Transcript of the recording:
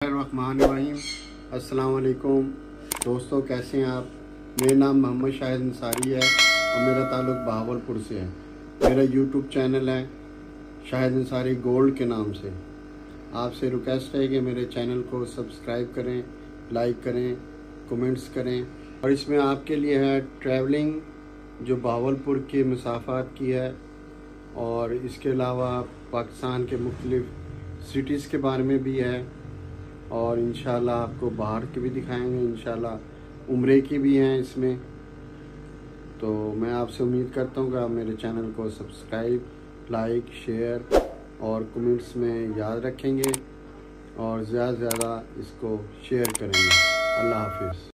बिस्मिल्लाहिर्रहमानिर्रहीम। अस्सलाम वालेकुम दोस्तों, कैसे हैं आप। मेरा नाम मोहम्मद शाहिद अंसारी है और मेरा ताल्लुक़ बहावलपुर से है। मेरा यूट्यूब चैनल है शाहिद अंसारी गोल्ड के नाम से। आपसे रिक्वेस्ट है कि मेरे चैनल को सब्सक्राइब करें, लाइक करें, कमेंट्स करें। और इसमें आपके लिए है ट्रैवलिंग जो बहावलपुर के मसाफ़ात की है, और इसके अलावा पाकिस्तान के मुख्तलिफ़ सिटीज़ के बारे में भी है, और इंशाल्लाह आपको बाहर के भी दिखाएंगे, इंशाल्लाह उम्रे की भी हैं इसमें। तो मैं आपसे उम्मीद करता हूँ कि आप मेरे चैनल को सब्सक्राइब, लाइक, शेयर और कमेंट्स में याद रखेंगे और ज़्यादा से ज़्यादा इसको शेयर करेंगे। अल्लाह हाफिज़।